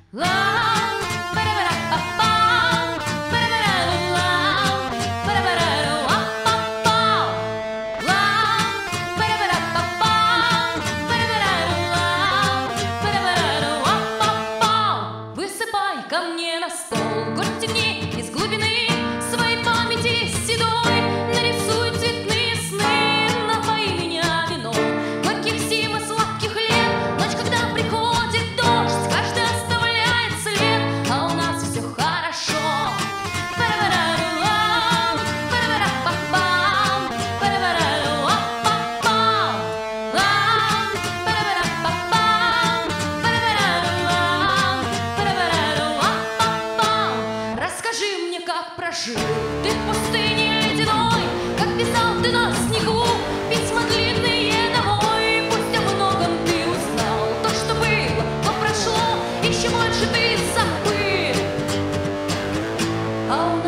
Высыпай ко мне на стол, горсть тяни из глубины своей памяти седой, нарисуй цветные сны, напои меня вином горьких зим и сладких лет. Ночь, когда приходит дождь, каждый оставляет след, а у нас все хорошо. Расскажи мне, как прожил ты в пустыне ледяной, как писал ты на снегу письма длинные домой. Пусть о многом ты узнал, то, что было, то прошло, еще больше ты забыл.